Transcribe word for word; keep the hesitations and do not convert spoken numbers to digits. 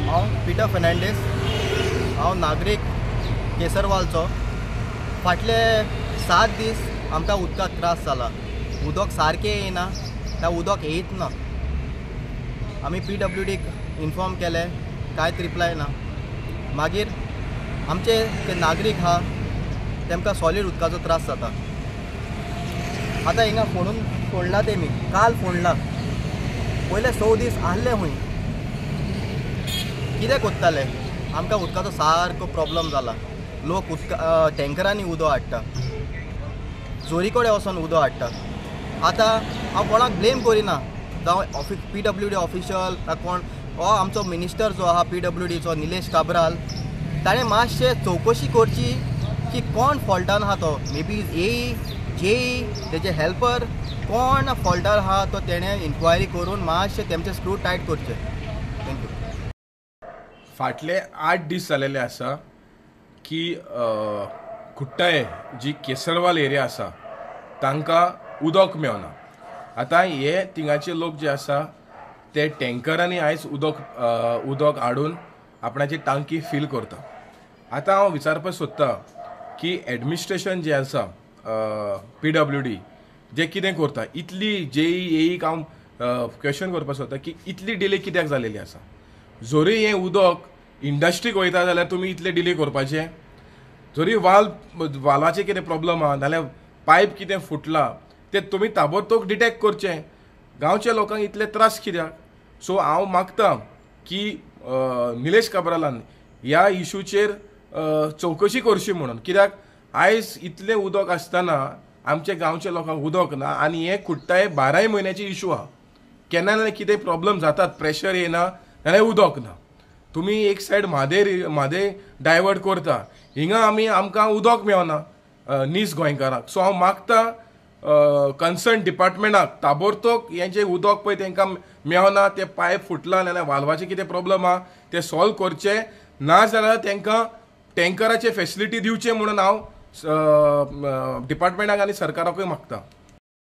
हांव पिटर फर्नांडीस, हांव नागरीक केसरवालचो। फाटले सात दीस आमकां उदकाक त्रास जाला, उदक सारकें येयना, ना उदक येयत ना। आमी पी डब्ल्यू डीक इन्फॉर्म केलें, कांयच रिप्लाय ना। मागीर आमचे ते नागरीक आहा तेमकां सॉलीड उदकाचो त्रास जाता। आतां हिंगा फोडून फोडला तेमी, काल फोडला, पयले स दीस आहले खूंय। कितें कोत्ताले? आमकां उदकाचो सारको प्रॉब्लम जाला। लोक उदका टँकरांनी उदक हाडटा, जोरी कडेन वचोन उदक हाडटा। आतां हांव कोणाक ब्लेम करिना, जावं ऑफि पी डब्ल्यू डी ऑफिशियल ना कोण, हो आमचो मिनिस्टर जो आहा पी डब्ल्यू डीचो निलेश काब्राल, ताणें मातशें चवकशी करची की कोण फॉल्टान आहा तो। मे बी ए जेई तेजे हेल्पर कोण फॉल्टार आहा तो तेणें इन्क्वायरी करून मातशें तेमचें स्क्रू टायट करचें। थँक्यू। फाटले आठ दीस जालेले आसा की कुट्टाळे जी केसरवाल एरिया आसा तांकां उदक मेळना। आतां हे थिंगाचे लोक जे आसा ते टँकरांनी आयज उदक उदक हाडून आपणाची टांकी फील करता। आतां हांव विचारपाक सोदतां की एडमिनिस्ट्रेशन जे आसा पी डब्ल्यू डी जे कितें करता, इतली जेई एईक हांव क्वेश्चन करपाक सोदता की इतली डिले कित्याक जालेली आसा। जोरी हें उदक इंडस्ट्रीक वयता जाल्यार तुमी इतले डिले करपाचें। जोरी वाल्व वाल्वाचे कितें प्रॉब्लम आहा नाल्यार पायप कितें फुटला तें तुमी ताबडतोब डिटेक्ट करचें। गांवच्या लोकांक इतले त्रास कित्याक? सो हांव मागतां की निलेश काब्रालान ह्या इशूचेर चवकशी करची म्हणून, कित्याक आयज इतलें उदक आसतना आमच्या गांवच्या लोकांक उदक ना आनी हे कुट्टाळे बाराय म्हयन्याची इशू आहा। केन्ना ना कितें प्रॉब्लम जातात, प्रेशर येना जाल्यार उदक ना। तुमी एक सायड म्हादेर म्हादे डायवर्ट करता, हिंगा आमी आमकां उदक मेळना नीस गोंयकारांक। सो हांव मागतां कन्सर्न डिपार्टमेंटाक ताबडतोब हें जें उदक पळय तांकां मेळना, तें पायप फुटला नाल्यार वाल्वाचें कितें प्रॉब्लम आहा तें सॉल्व करचें, ना जाल्यार तांकां टँकराचे फेसिलिटी दिवचे म्हणून हांव डिपार्टमेंटाक आनी सरकाराकूय मागतां।